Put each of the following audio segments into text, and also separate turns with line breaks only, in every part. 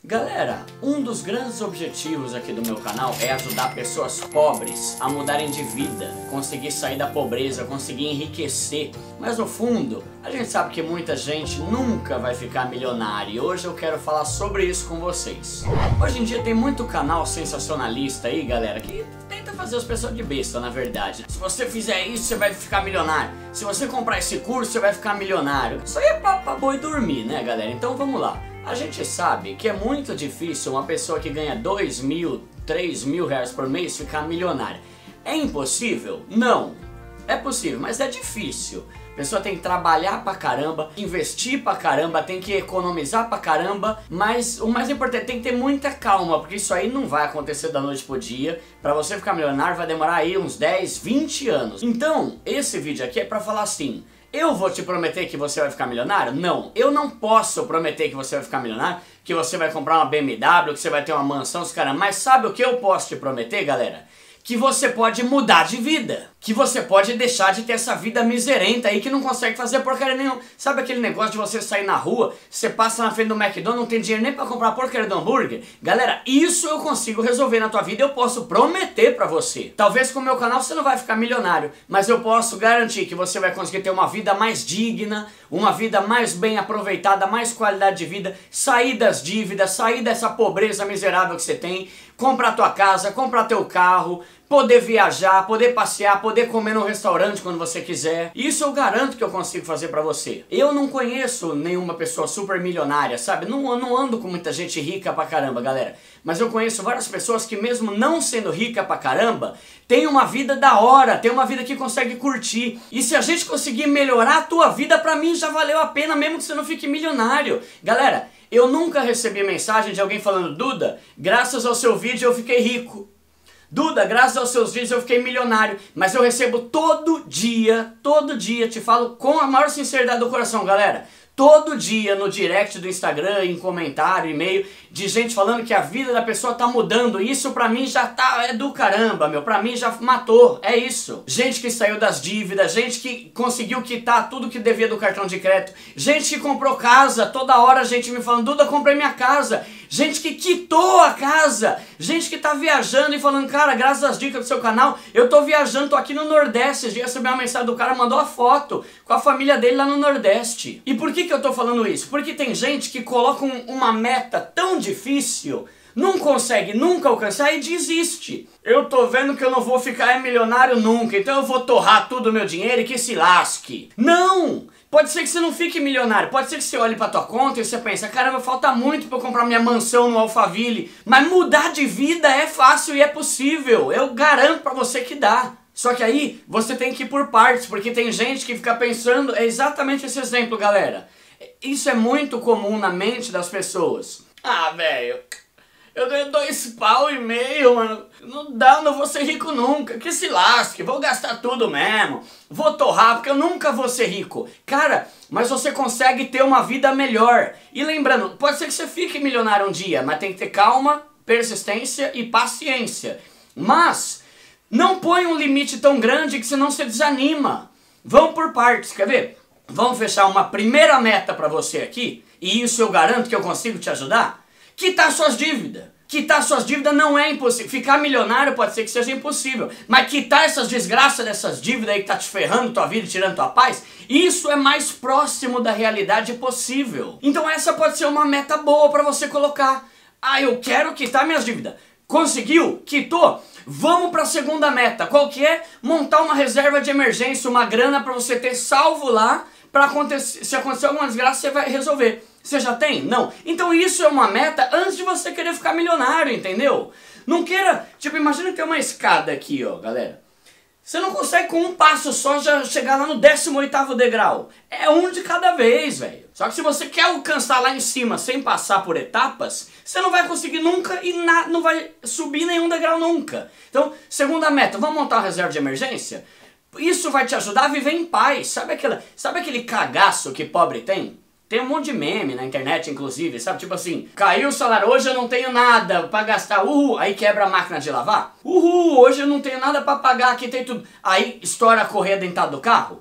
Galera, um dos grandes objetivos aqui do meu canal é ajudar pessoas pobres a mudarem de vida, conseguir sair da pobreza, conseguir enriquecer. Mas no fundo, a gente sabe que muita gente nunca vai ficar milionária e hoje eu quero falar sobre isso com vocês. Hoje em dia tem muito canal sensacionalista aí, galera, que tenta fazer as pessoas de besta, na verdade. Se você fizer isso, você vai ficar milionário. Se você comprar esse curso, você vai ficar milionário. Isso aí é pra boi dormir, né, galera? Então vamos lá. A gente sabe que é muito difícil uma pessoa que ganha 2 mil, 3 mil reais por mês ficar milionária. É impossível? Não. É possível, mas é difícil. A pessoa tem que trabalhar pra caramba, investir pra caramba, tem que economizar pra caramba, mas o mais importante, tem que ter muita calma, porque isso aí não vai acontecer da noite pro dia. Pra você ficar milionário vai demorar aí uns 10, 20 anos. Então, esse vídeo aqui é pra falar assim: eu vou te prometer que você vai ficar milionário? Não, eu não posso prometer que você vai ficar milionário, que você vai comprar uma BMW, que você vai ter uma mansão, os caras. Mas sabe o que eu posso te prometer, galera? Que você pode mudar de vida. Que você pode deixar de ter essa vida miserenta aí que não consegue fazer porcaria nenhuma. Sabe aquele negócio de você sair na rua, você passa na frente do McDonald's, não tem dinheiro nem pra comprar a porcaria do hambúrguer? Galera, isso eu consigo resolver na tua vida, eu posso prometer pra você. Talvez com o meu canal você não vai ficar milionário, mas eu posso garantir que você vai conseguir ter uma vida mais digna, uma vida mais bem aproveitada, mais qualidade de vida, sair das dívidas, sair dessa pobreza miserável que você tem, comprar tua casa, comprar teu carro, poder viajar, poder passear, poder comer no restaurante quando você quiser. Isso eu garanto que eu consigo fazer pra você. Eu não conheço nenhuma pessoa super milionária, sabe? Não ando com muita gente rica pra caramba, galera. Mas eu conheço várias pessoas que mesmo não sendo rica pra caramba, tem uma vida da hora, tem uma vida que consegue curtir. E se a gente conseguir melhorar a tua vida, pra mim já valeu a pena, mesmo que você não fique milionário. Galera, eu nunca recebi mensagem de alguém falando: Duda, graças ao seu vídeo eu fiquei rico. Duda, graças aos seus vídeos eu fiquei milionário. Mas eu recebo todo dia, te falo com a maior sinceridade do coração, galera. Todo dia no direct do Instagram, em comentário, e-mail, de gente falando que a vida da pessoa tá mudando. Isso pra mim já tá, é do caramba, meu. Pra mim já matou, é isso. Gente que saiu das dívidas, gente que conseguiu quitar tudo que devia do cartão de crédito. Gente que comprou casa, toda hora gente me falando: Duda, comprei minha casa. Gente que quitou a casa. Gente que tá viajando e falando: cara, graças às dicas do seu canal, eu tô viajando, tô aqui no Nordeste. Esse dia eu recebi uma mensagem do cara, mandou a foto com a família dele lá no Nordeste. E por que eu tô falando isso? Porque tem gente que coloca uma meta tão difícil, não consegue nunca alcançar e desiste. Eu tô vendo que eu não vou ficar milionário nunca, então eu vou torrar todo o meu dinheiro e que se lasque. Não! Pode ser que você não fique milionário, pode ser que você olhe pra tua conta e você pense: caramba, falta muito pra eu comprar minha mansão no Alphaville. Mas mudar de vida é fácil e é possível, eu garanto pra você que dá. Só que aí você tem que ir por partes, porque tem gente que fica pensando, é exatamente esse exemplo, galera. Isso é muito comum na mente das pessoas. Ah, velho, eu ganho 2,5 pau, mano. Não dá, não vou ser rico nunca. Que se lasque, vou gastar tudo mesmo. Vou torrar, porque eu nunca vou ser rico. Cara, mas você consegue ter uma vida melhor. E lembrando, pode ser que você fique milionário um dia, mas tem que ter calma, persistência e paciência. Mas não põe um limite tão grande que senão você desanima. Vamos por partes, quer ver? Vamos fechar uma primeira meta pra você aqui, e isso eu garanto que eu consigo te ajudar. Quitar suas dívidas. Quitar suas dívidas não é impossível. Ficar milionário pode ser que seja impossível, mas quitar essas desgraças dessas dívidas aí que tá te ferrando tua vida e tirando tua paz, isso é mais próximo da realidade possível. Então essa pode ser uma meta boa pra você colocar. Ah, eu quero quitar minhas dívidas. Conseguiu? Quitou? Vamos para a segunda meta. Qual que é? Montar uma reserva de emergência, uma grana para você ter salvo lá, para acontecer, se acontecer alguma desgraça você vai resolver. Você já tem? Não. Então isso é uma meta antes de você querer ficar milionário, entendeu? Não queira, tipo, imagina que tem uma escada aqui, ó, galera. Você não consegue com um passo só já chegar lá no 18º degrau. É um de cada vez, velho. Só que se você quer alcançar lá em cima sem passar por etapas, você não vai conseguir nunca e não vai subir nenhum degrau nunca. Então, segunda meta, vamos montar uma reserva de emergência? Isso vai te ajudar a viver em paz. Sabe aquele cagaço que pobre tem? Tem um monte de meme na internet, inclusive, sabe? Tipo assim: caiu o salário, hoje eu não tenho nada pra gastar, aí quebra a máquina de lavar. Hoje eu não tenho nada pra pagar, aqui tem tudo. Aí estoura a correia dentada do carro.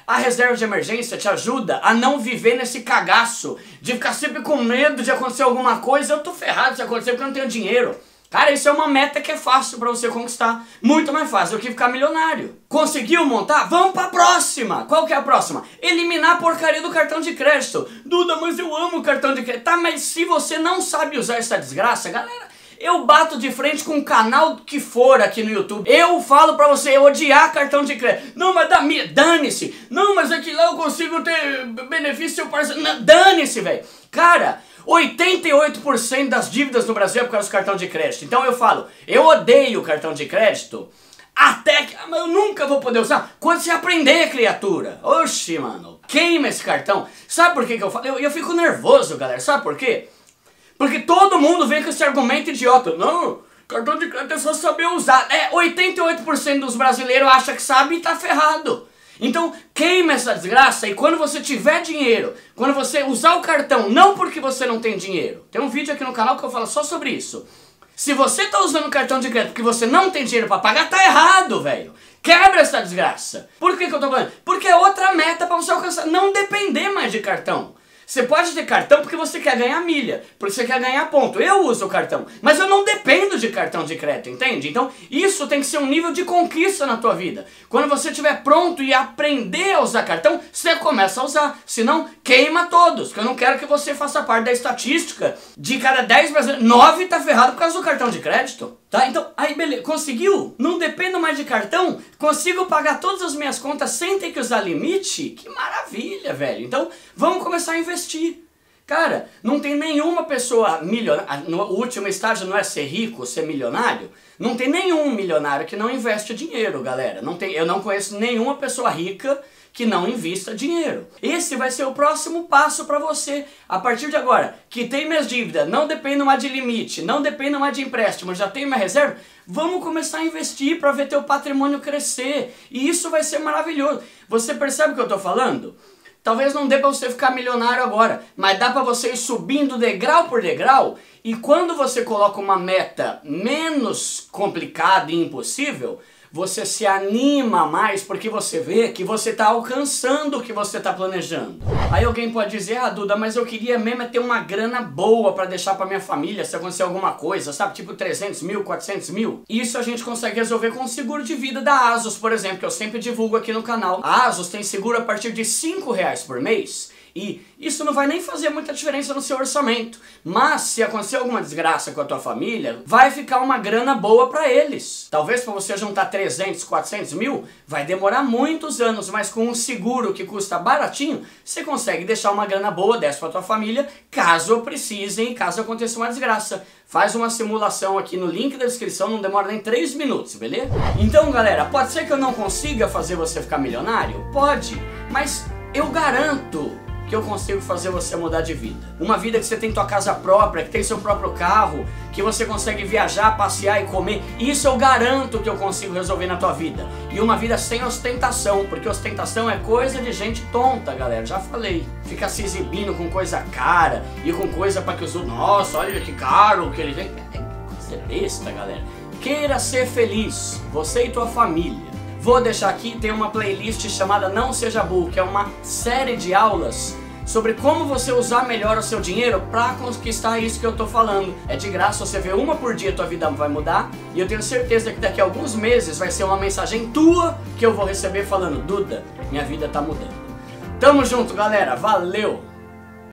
A reserva de emergência te ajuda a não viver nesse cagaço de ficar sempre com medo de acontecer alguma coisa. Eu tô ferrado se acontecer porque eu não tenho dinheiro. Cara, isso é uma meta que é fácil pra você conquistar. Muito mais fácil do que ficar milionário. Conseguiu montar? Vamos pra próxima! Qual que é a próxima? Eliminar a porcaria do cartão de crédito. Duda, mas eu amo o cartão de crédito. Tá, mas se você não sabe usar essa desgraça, galera, eu bato de frente com o canal que for aqui no YouTube. Eu falo pra você odiar cartão de crédito. Não, mas dane-se. Não, mas aqui lá eu consigo ter benefício parceiro. Dane-se, velho. Cara, 88% das dívidas no Brasil é por causa do cartão de crédito. Então eu falo, eu odeio o cartão de crédito até que eu nunca vou poder usar quando você aprender, criatura. Oxi, mano, queima esse cartão. Sabe por que eu falo? Eu fico nervoso, galera. Sabe por quê? Porque todo mundo vem com esse argumento idiota. Não, cartão de crédito é só saber usar. 88% dos brasileiros acha que sabe e tá ferrado. Então queima essa desgraça e quando você tiver dinheiro, quando você usar o cartão, não porque você não tem dinheiro. Tem um vídeo aqui no canal que eu falo só sobre isso. Se você tá usando o cartão de crédito porque você não tem dinheiro pra pagar, tá errado, velho. Quebra essa desgraça. Por que eu tô falando? Porque é outra meta pra você alcançar. Não depender mais de cartão. Você pode ter cartão porque você quer ganhar milha, porque você quer ganhar ponto. Eu uso o cartão, mas eu não dependo de cartão de crédito, entende? Então isso tem que ser um nível de conquista na tua vida. Quando você estiver pronto e aprender a usar cartão, você começa a usar. Senão, queima todos, porque eu não quero que você faça parte da estatística de cada 10 brasileiros, 9 tá ferrado por causa do cartão de crédito. Tá? Então, aí beleza, conseguiu? Não dependo mais de cartão? Consigo pagar todas as minhas contas sem ter que usar limite? Que maravilha, velho. Então, vamos começar a investir. Cara, não tem nenhuma pessoa milionária, no último estágio não é ser rico, ser milionário. Não tem nenhum milionário que não investe dinheiro, galera. Eu não conheço nenhuma pessoa rica que não invista dinheiro. Esse vai ser o próximo passo para você. A partir de agora, que tem minhas dívidas, não dependo mais de limite, não dependo mais de empréstimo, já tenho minha reserva, vamos começar a investir para ver teu patrimônio crescer. E isso vai ser maravilhoso. Você percebe o que eu tô falando? Talvez não dê para você ficar milionário agora, mas dá para você ir subindo degrau por degrau, e quando você coloca uma meta menos complicada e impossível, você se anima mais porque você vê que você está alcançando o que você está planejando. Aí alguém pode dizer, ah Duda, mas eu queria mesmo ter uma grana boa para deixar para minha família se acontecer alguma coisa, sabe? Tipo 300 mil, 400 mil. Isso a gente consegue resolver com o seguro de vida da Asus, por exemplo, que eu sempre divulgo aqui no canal. A Asus tem seguro a partir de R$5 por mês. E isso não vai nem fazer muita diferença no seu orçamento. Mas se acontecer alguma desgraça com a tua família, vai ficar uma grana boa para eles. Talvez para você juntar 300, 400 mil, vai demorar muitos anos, mas com um seguro que custa baratinho, você consegue deixar uma grana boa dessa para tua família, caso precisem, caso aconteça uma desgraça. Faz uma simulação aqui no link da descrição, não demora nem 3 minutos, beleza? Então galera, pode ser que eu não consiga fazer você ficar milionário? Pode, mas eu garanto que eu consigo fazer você mudar de vida. Uma vida que você tem tua casa própria, que tem seu próprio carro, que você consegue viajar, passear e comer. Isso eu garanto que eu consigo resolver na tua vida. E uma vida sem ostentação, porque ostentação é coisa de gente tonta, galera, já falei. Fica se exibindo com coisa cara e com coisa para que os outros, nossa, olha que caro que ele vem. É coisa besta, galera. Queira ser feliz, você e tua família. Vou deixar aqui, tem uma playlist chamada Não Seja Burro, que é uma série de aulas sobre como você usar melhor o seu dinheiro para conquistar isso que eu tô falando. É de graça, você vê uma por dia, tua vida vai mudar. E eu tenho certeza que daqui a alguns meses vai ser uma mensagem tua que eu vou receber falando, Duda, minha vida tá mudando. Tamo junto, galera, valeu!